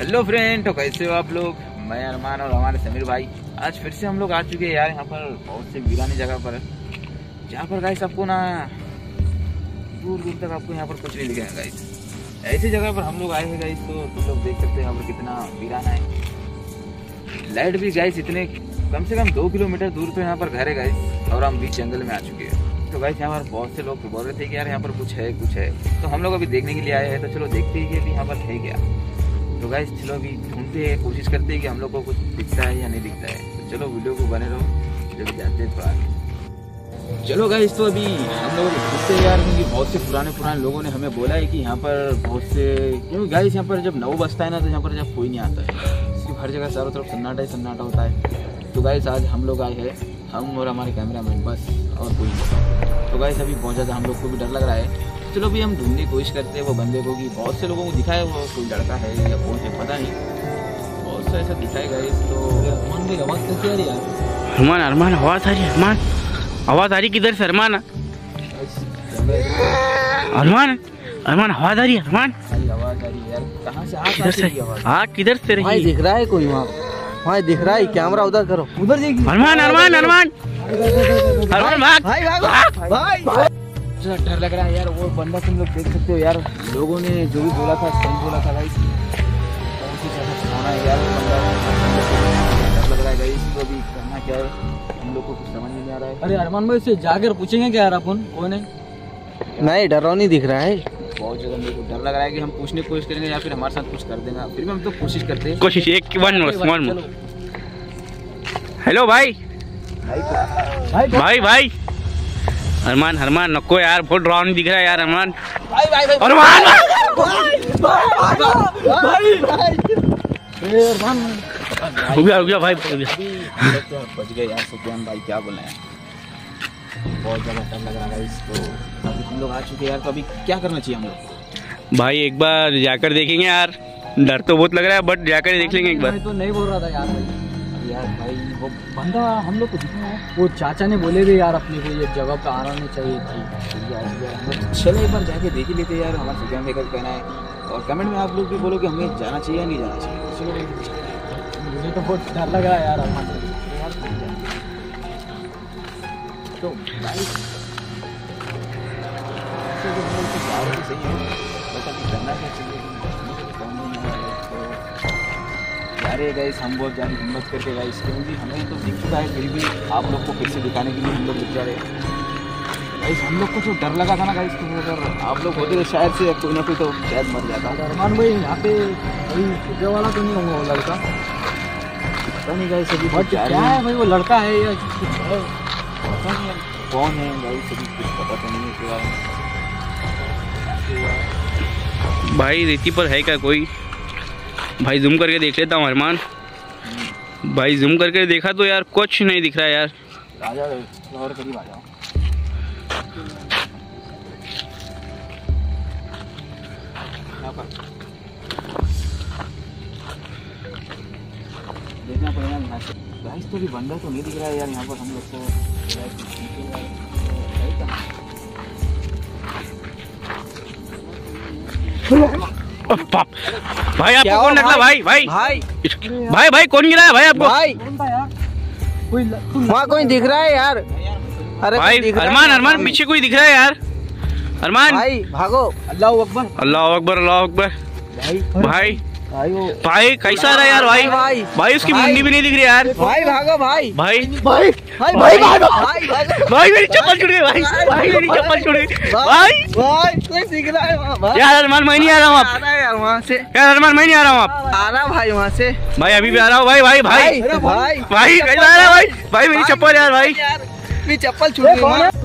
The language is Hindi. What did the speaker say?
हेलो फ्रेंड, तो कैसे हो आप लोग। मैं अरमान और हमारे समीर भाई आज फिर से हम लोग आ चुके हैं यार यहाँ पर बहुत से वीरानी जगह पर, जहाँ पर गाइस आपको ना दूर दूर तक आपको यहाँ पर कुछ नहीं दिखेगा गाइस। ऐसी जगह पर हम लोग आए हैं गाइस, तो तुम लोग देख सकते हैं यहाँ पर कितना वीराना है। लाइट भी गाइस इतने कम से कम 2 किलोमीटर दूर पे यहाँ पर घर है गाइस, और हम बीच जंगल में आ चुके हैं। तो गाइस यहाँ पर बहुत से लोग बोल रहे थे कि यार यहाँ पर कुछ है, तो हम लोग अभी देखने के लिए आए हैं। तो चलो देखते हैं कि अभी यहाँ पर है क्या। तो गाइस चलो अभी ढूंढते हैं, कोशिश करते हैं कि हम लोग को कुछ दिखता है या नहीं दिखता है। तो चलो वीडियो को बने रहो, जब जाते हैं तो आगे। चलो गाइस, तो अभी हम लोग ढूंढते हैं यार, क्योंकि बहुत से पुराने लोगों ने हमें बोला है कि यहाँ पर बहुत से, क्योंकि गाइस यहाँ पर जब नौ बजता है ना, तो यहाँ पर जब कोई नहीं आता है, सिर्फ हर जगह चारों तरफ सन्नाटा होता है। तो गाइस आज हम लोग आए हैं, हम और हमारे कैमरामैन, बस और कोई नहीं। तो गाइस अभी बहुत ज़्यादा हम लोग को भी डर लग रहा है। चलो भी हम ढूंढने की कोशिश करते हैं वो बंदे को, कि बहुत से लोगों को दिखा है वो कोई लड़का है या कौन है पता नहीं, बहुत सा ऐसा दिखाएगा। इस तो अरमान भाई आवाज़ कैसे आ रही है? अरमान आवाज़ आ रही है। अरमान आवाज़ आ रही किधर से? अरमान आवाज़ आ रही है। अरमान आवाज़ आ रही है यार, कहाँ से किधर से? हाँ किधर से रही है? दिख रहा है कोई वहाँ दिख रहा है। कैमरा उधर करो, उधर देखिए। अरमान भाग। डर लग रहा है यार, वो बंदा तुम लोग देख सकते हो यार, लोगों ने जो भी बोला था सही बोला था गाइस। बहुत ही ज़्यादा सुनाना है यार, डर लग रहा है गाइस। तो अभी करना क्या है हम लोग को कुछ समझ नहीं आ रहा है। अरे अरमान भाई से जाकर पूछेंगे क्या यार अपन कौन है? नहीं, डरौनी दिख रहा है। बहुत ज़्यादा मेरे को डर लग रहा है कि हम पूछने की कोशिश करेंगे या फिर हमारे साथ कुछ कर देगा। फिर भी हम तो कोशिश करते हैं। कोशिश एक वन। हेलो भाई। अरमान नको यार, बहुत डरावनी दिख रहा है यार। अरमान रुक गया भाई। बच गए यार सुफियान भाई, क्या बोले हैं। बहुत ज़्यादा डर लग रहा है इसको। अभी हम लोग आ चुके हैं यार, तो अभी क्या करना चाहिए हम लोग? भाई एक बार जाकर देखेंगे यार, डर तो बहुत लग रहा है बट जाकर देख लेंगे एक बार। तो नहीं बोल रहा था यार भाई वो बंदा हम लोग को दिखना है। वो चाचा ने बोले थे यार अपने को ये जगह पे आना नहीं चाहिए थी। चलो एक बार जाके देख ही लेते यार, हमारा सुफियान भाई का कहना है। और कमेंट में आप लोग भी बोलो कि हमें जाना चाहिए या नहीं जाना चाहिए। चलो मुझे तो बहुत डर लग रहा है यार अरमान। तो भाई सही है, बस अभी करना क्या चाहिए। अरे गाइस हम बहुत ज़्यादा हिम्मत करके गाइस, क्योंकि हमें तो दिख चुका है, फिर भी आप लोग को फिर से दिखाने के लिए हम लोग दिख जा रहे हैं गाइस। हम लोग को जो डर लगा था ना गाइस, तो अगर आप लोग होते तो शायद से कोई ना कोई तो शायद मर जाता। अरमान भाई यहाँ पे कोई वाला तो नहीं होगा वो लड़का? पता नहीं गाइस अभी क्या है भाई, वो लड़का है या कुछ है? पता नहीं कौन है गाइस, अभी कुछ पता तो नहीं है इसके बारे में। भाई रेती पर है क्या कोई? भाई जूम करके देख लेता हूँ अरमान। भाई जूम करके देखा तो यार कुछ नहीं दिख रहा है यार। और करीब आ जाओ। देखना पड़ेगा यहाँ से गाइस। तो भी बंदा तो नहीं दिख रहा है यार यहाँ पर हम लोग को। भाई आपको कौन निकला? भाई कौन गिरा है भाई आपको? वहाँ कोई दिख रहा है यार। अरे भाई अरमान पीछे कोई दिख रहा है यार। अरमान भाई भागो। अल्लाह अकबर। भाई कैसा रहा यार? भाई उसकी मुंडी भी नहीं दिख रही यार। भाई भागो भाई। भाई भागो भाई मेरी चप्पल छूट गई। भाई मेरी चप्पल छूट गई। भाई कोई दिख रहा है वहाँ यार अरमान मैं नहीं आ रहा हूँ आप। यार वहाँ से यार अरमान मैं नहीं आ रहा हूँ आप। आ रहा भाई वहाँ से। भाई अभी भी आ रहा हूँ भाई कैसा आ रहा है भाई? भाई मेरी चप्पल यार। भाई मेरी चप्पल छूट गई।